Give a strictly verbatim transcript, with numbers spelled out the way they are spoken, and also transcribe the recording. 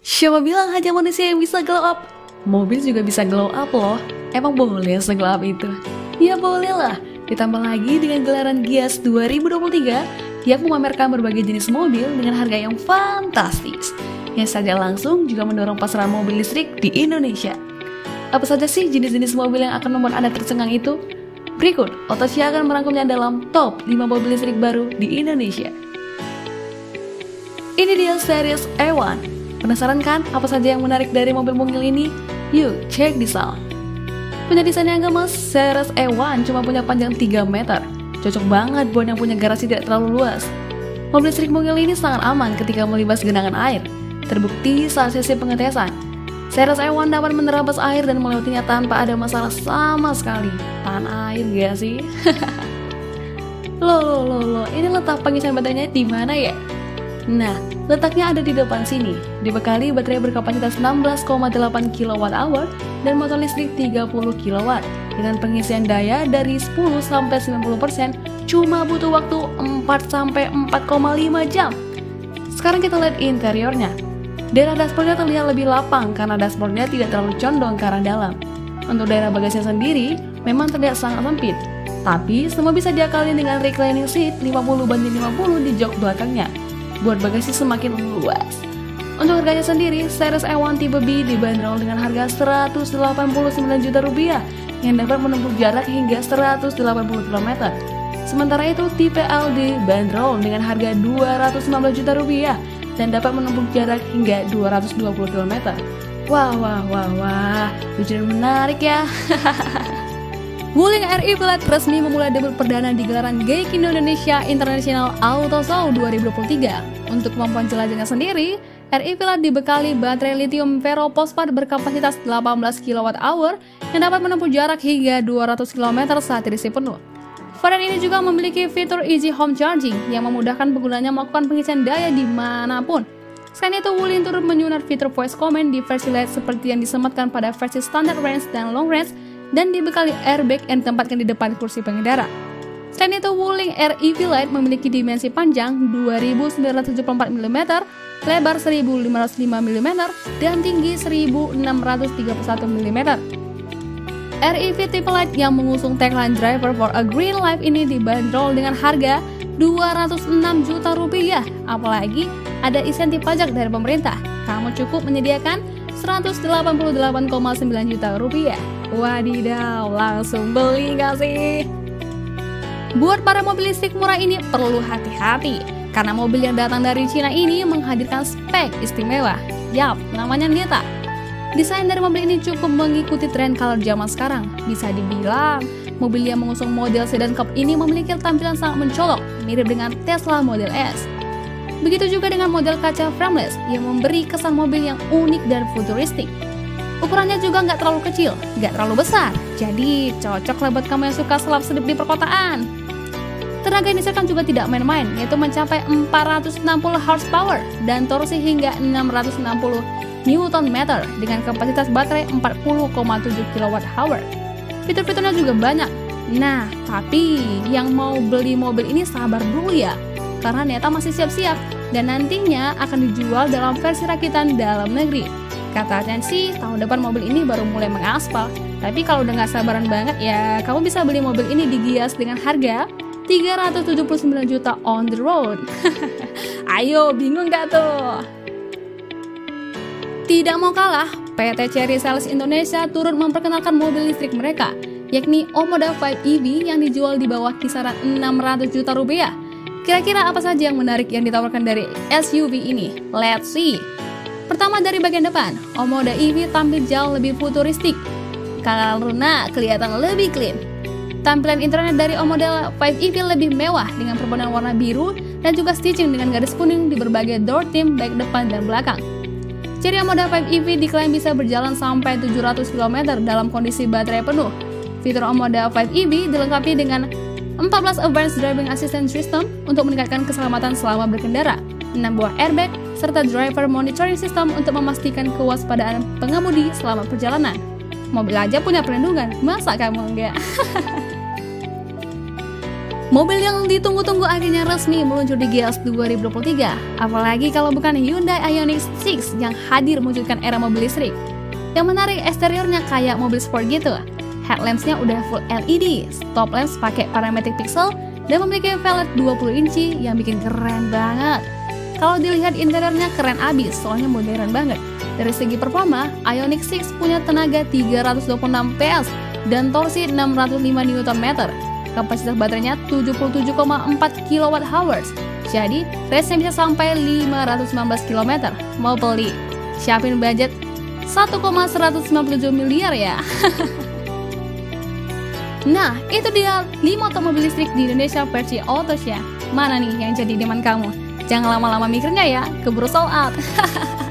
Siapa bilang hanya manusia yang bisa glow up? Mobil juga bisa glow up loh. Emang boleh se-glow up itu? Ya boleh lah. Ditambah lagi dengan gelaran Gias dua ribu dua puluh tiga yang memamerkan berbagai jenis mobil dengan harga yang fantastis. Yang saja langsung juga mendorong pasaran mobil listrik di Indonesia. Apa saja sih jenis-jenis mobil yang akan membuat Anda tercengang itu? Berikut, Otosya akan merangkumnya dalam top lima mobil listrik baru di Indonesia. Ini dia series A satu. Penasaran kan apa saja yang menarik dari mobil mungil ini? Yuk, check this out. Punya desain yang gemes, series A satu cuma punya panjang tiga meter. Cocok banget buat yang punya garasi tidak terlalu luas. Mobil listrik mungil ini sangat aman ketika melibas genangan air. Terbukti saat sesi pengetesan. Series A satu dapat menerabas air dan melewatinya tanpa ada masalah sama sekali. Tahan air gak sih? Loh, loh, loh, loh, ini letak pengisian baterainya di mana ya? Nah, letaknya ada di depan sini. Dibekali baterai berkapasitas enam belas koma delapan kilowatt hour dan motor listrik tiga puluh kilowatt dengan pengisian daya dari sepuluh sampai sembilan puluh persen cuma butuh waktu empat sampai empat koma lima jam. Sekarang kita lihat interiornya. Daerah dashboardnya terlihat lebih lapang karena dashboardnya tidak terlalu condong ke arah dalam. Untuk daerah bagasinya sendiri memang terlihat sangat sempit, tapi semua bisa diakali dengan reclining seat lima puluh banding lima puluh di jok belakangnya, buat bagasi semakin luas. Untuk harganya sendiri, series A satu tipe B dibanderol dengan harga seratus delapan puluh sembilan juta rupiah yang dapat menempuh jarak hingga seratus delapan puluh kilometer. Sementara itu, tipe L dibanderol dengan harga dua ratus sembilan belas juta rupiah dan dapat menempuh jarak hingga dua ratus dua puluh kilometer. Wah, wah, wah, wah, lucu dan menarik ya. Wuling R E Pilot resmi memulai debut perdana di gelaran Gaikindo Indonesia International Auto Show dua ribu dua puluh tiga. Untuk kemampuan jelajahnya sendiri, R E Pilot dibekali baterai lithium ferro fosfat berkapasitas delapan belas kilowatt hour yang dapat menempuh jarak hingga dua ratus kilometer saat diisi penuh. Varian ini juga memiliki fitur Easy Home Charging yang memudahkan penggunanya melakukan pengisian daya dimanapun. Selain itu, Wuling turut menyunat fitur voice command di versi light seperti yang disematkan pada versi standard range dan long range dan dibekali airbag yang ditempatkan di depan kursi pengendara. Selain itu, Wuling R E Pilot memiliki dimensi panjang dua ribu sembilan ratus tujuh puluh empat milimeter, lebar seribu lima ratus lima milimeter, dan tinggi seribu enam ratus tiga puluh satu milimeter. R E V tipe Light yang mengusung tagline Driver for a Green Life ini dibanderol dengan harga dua ratus enam juta rupiah. Apalagi ada insentif pajak dari pemerintah. Kamu cukup menyediakan seratus delapan puluh delapan koma sembilan juta rupiah. Wadidaw, langsung beli gak sih? Buat para mobil listrik murah ini perlu hati-hati, karena mobil yang datang dari Cina ini menghadirkan spek istimewa. Yap, namanya Nita. Desain dari mobil ini cukup mengikuti tren color zaman sekarang. Bisa dibilang, mobil yang mengusung model sedan cup ini memiliki tampilan sangat mencolok, mirip dengan Tesla Model S. Begitu juga dengan model kaca frameless yang memberi kesan mobil yang unik dan futuristik. Ukurannya juga nggak terlalu kecil, nggak terlalu besar, jadi cocok lah buat kamu yang suka selap-selip di perkotaan. Tenaga yang dihasilkan juga tidak main-main, yaitu mencapai empat ratus enam puluh horsepower dan torsi hingga enam ratus enam puluh newton meter dengan kapasitas baterai empat puluh koma tujuh kilowatt hour. Fitur-fiturnya juga banyak. Nah, tapi yang mau beli mobil ini sabar dulu ya, karena Neta masih siap-siap dan nantinya akan dijual dalam versi rakitan dalam negeri. Katanya sih tahun depan mobil ini baru mulai mengaspal. Tapi kalau udah gak sabaran banget ya, kamu bisa beli mobil ini di Gias dengan harga tiga ratus tujuh puluh sembilan juta on the road. Ayo, bingung gak tuh? Tidak mau kalah, P T Chery Sales Indonesia turut memperkenalkan mobil listrik mereka, yakni Omoda lima E V yang dijual di bawah kisaran enam ratus juta rupiah. Kira-kira apa saja yang menarik yang ditawarkan dari S U V ini? Let's see. Pertama dari bagian depan, Omoda E V tampil jauh lebih futuristik karena kelihatan lebih clean. Tampilan interior dari Omoda lima E V lebih mewah dengan perpaduan warna biru dan juga stitching dengan garis kuning di berbagai door trim baik depan dan belakang. Chery Omoda lima E V diklaim bisa berjalan sampai tujuh ratus kilometer dalam kondisi baterai penuh. Fitur Omoda lima E V dilengkapi dengan empat belas Advanced Driving Assistance System untuk meningkatkan keselamatan selama berkendara, enam buah airbag, serta Driver Monitoring System untuk memastikan kewaspadaan pengemudi selama perjalanan. Mobil aja punya perlindungan, masa kamu enggak? Mobil yang ditunggu-tunggu akhirnya resmi meluncur di Gias dua ribu dua puluh tiga. Apalagi kalau bukan Hyundai Ioniq enam yang hadir mewujudkan era mobil listrik. Yang menarik, eksteriornya kayak mobil sport gitu. Headlamps-nya udah full L E D, stop lamps pakai parametric pixel, dan memiliki velg dua puluh inci yang bikin keren banget. Kalau dilihat interiornya keren abis, soalnya modern banget. Dari segi performa, Ioniq enam punya tenaga tiga ratus dua puluh enam P S dan torsi enam ratus lima Newton meter. Kapasitas baterainya tujuh puluh tujuh koma empat kilowatt hours. Jadi, range-nya bisa sampai lima ratus sembilan belas kilometer. Mau beli? Siapin budget satu koma seratus sembilan puluh tujuh miliar ya. Nah, itu dia lima top mobil listrik di Indonesia versi Autosya. Mana nih yang jadi idaman kamu? Jangan lama-lama mikirnya ya, keburu sold out.